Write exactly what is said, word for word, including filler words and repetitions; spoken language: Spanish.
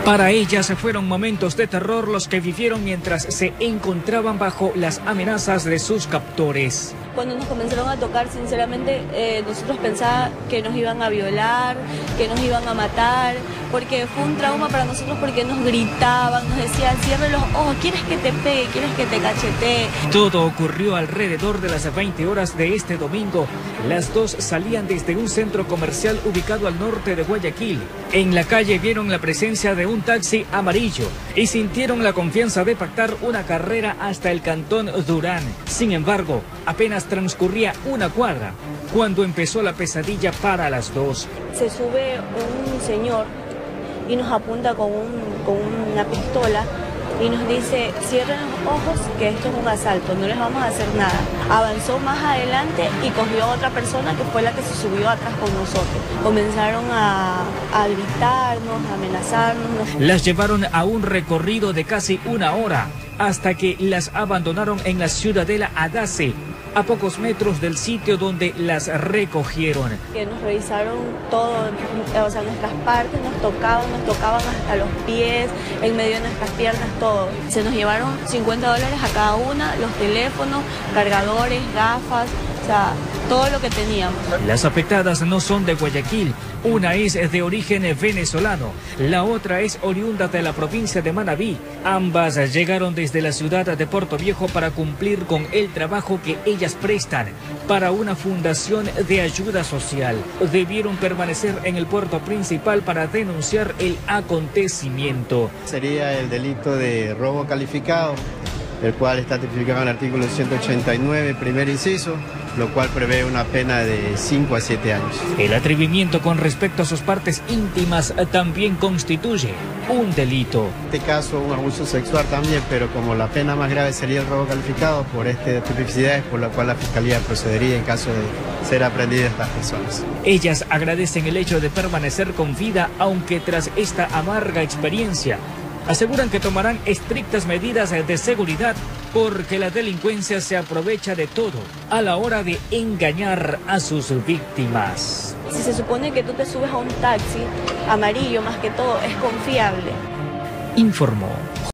Para ellas fueron momentos de terror los que vivieron mientras se encontraban bajo las amenazas de sus captores. Cuando nos comenzaron a tocar, sinceramente, eh, nosotros pensábamos que nos iban a violar, que nos iban a matar, porque fue un trauma para nosotros porque nos gritaban, nos decían, cierre los ojos, ¿quieres que te pegue? ¿Quieres que te cachetee? Todo ocurrió alrededor de las veinte horas de este domingo. Las dos salían desde un centro comercial ubicado al norte de Guayaquil. En la calle vieron la presencia de un taxi amarillo y sintieron la confianza de pactar una carrera hasta el cantón Durán. Sin embargo, apenas transcurría una cuadra cuando empezó la pesadilla para las dos. Se sube un señor y nos apunta con, un, con una pistola y nos dice, cierren los ojos que esto es un asalto, no les vamos a hacer nada. Avanzó más adelante y cogió a otra persona que fue la que se subió atrás con nosotros. Comenzaron a, a gritarnos, a amenazarnos. Las llevaron a un recorrido de casi una hora hasta que las abandonaron en la ciudadela Adace, a pocos metros del sitio donde las recogieron. Que nos revisaron todo, o sea, nuestras partes, nos tocaban, nos tocaban hasta los pies, en medio de nuestras piernas, todo. Se nos llevaron cincuenta dólares a cada una, los teléfonos, cargadores, gafas, o sea, todo lo que teníamos. Las afectadas no son de Guayaquil, una es de origen venezolano, la otra es oriunda de la provincia de Manabí. Ambas llegaron desde la ciudad de Puerto Viejo para cumplir con el trabajo que ellas prestan para una fundación de ayuda social. Debieron permanecer en el puerto principal para denunciar el acontecimiento. Sería el delito de robo calificado, el cual está tipificado en el artículo ciento ochenta y nueve, primer inciso, lo cual prevé una pena de cinco a siete años. El atrevimiento con respecto a sus partes íntimas también constituye un delito. En este caso, un abuso sexual también, pero como la pena más grave sería el robo calificado, por esta tipicidad es por la cual la Fiscalía procedería en caso de ser aprendidas estas personas. Ellas agradecen el hecho de permanecer con vida, aunque tras esta amarga experiencia aseguran que tomarán estrictas medidas de seguridad porque la delincuencia se aprovecha de todo a la hora de engañar a sus víctimas. Si se supone que tú te subes a un taxi amarillo, más que todo, es confiable. Informó